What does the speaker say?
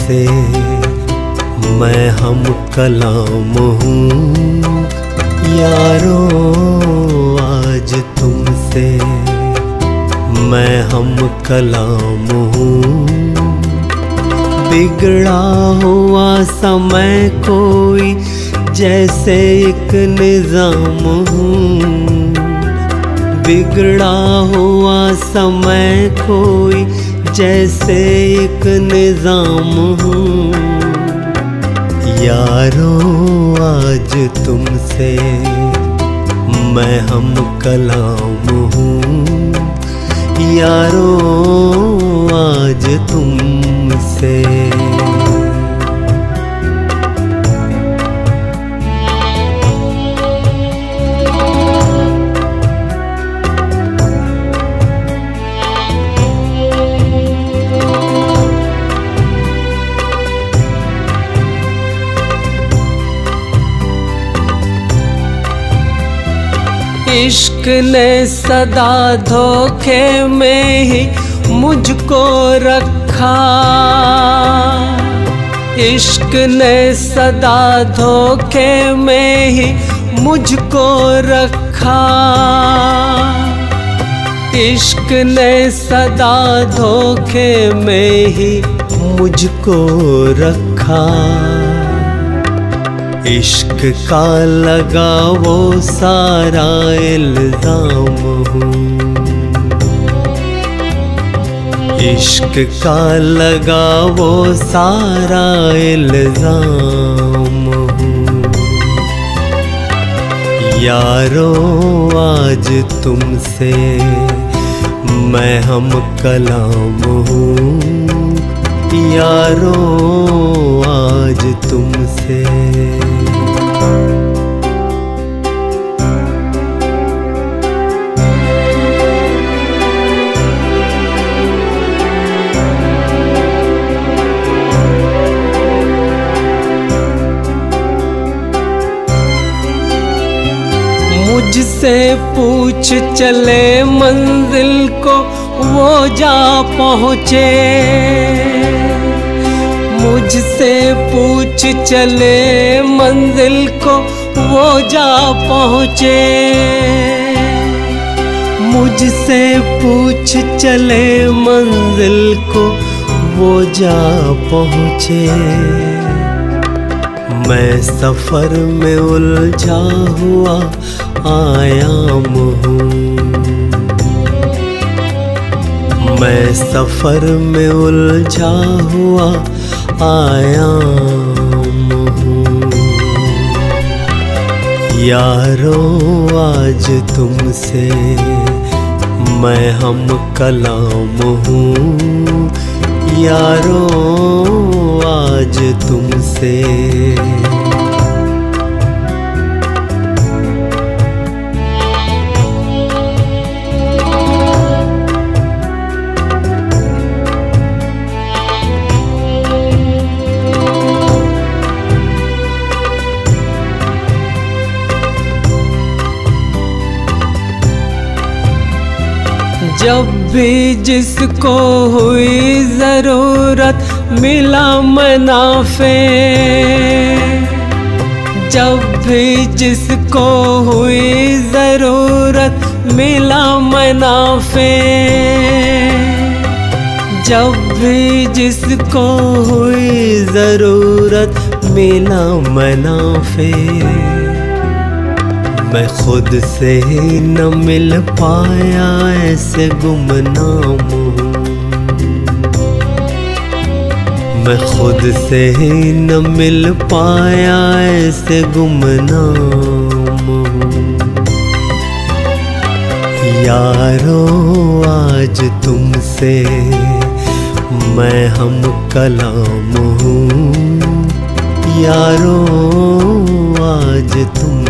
तुमसे, मैं हम कलाम हूँ यारो आज तुमसे, मैं हम कलाम हूँ। बिगड़ा हुआ समय कोई जैसे एक निज़ाम हूँ, बिगड़ा हुआ समय कोई जैसे एक निज़ाम हूँ। यारो आज तुमसे, मैं हम कलाम हूँ यारो आज तुमसे। इश्क ने सदा धोखे में ही मुझको रखा, इश्क ने सदा धोखे में ही मुझको रखा, इश्क ने सदा धोखे में ही मुझको रखा। इश्क का लगा वो सारा इल्जाम हूँ, इश्क का लगा वो सारा इल्जाम हूँ। यारो आज तुमसे, मैं हम कलाम हूँ यारो आज तुमसे। मुझसे पूछ चले मंजिल को वो जा पहुँचे, मुझसे पूछ चले मंजिल को वो जा पहुँचे, मुझसे पूछ चले मंजिल को वो जा पहुँचे। मैं सफ़र में उलझा हुआ आयाम हूँ, मैं सफ़र में उलझा हुआ आयाम हूँ। यारो आज तुमसे, मैं हम कलाम हूँ यारो आज तुमसे। जब भी जिसको हुई ज़रूरत मिला मुनाफ़े, जब भी जिसको हुई ज़रूरत मिला मुनाफ़े, जब भी जिसको हुई ज़रूरत मिला मुनाफ़े। मैं खुद से ही न मिल पाया ऐसे गुमनाम हूँ, मैं खुद से ही न मिल पाया ऐसे गुमनाम हूँ। यारो आज तुमसे, मैं हम कलाम हूँ यारो आज तुम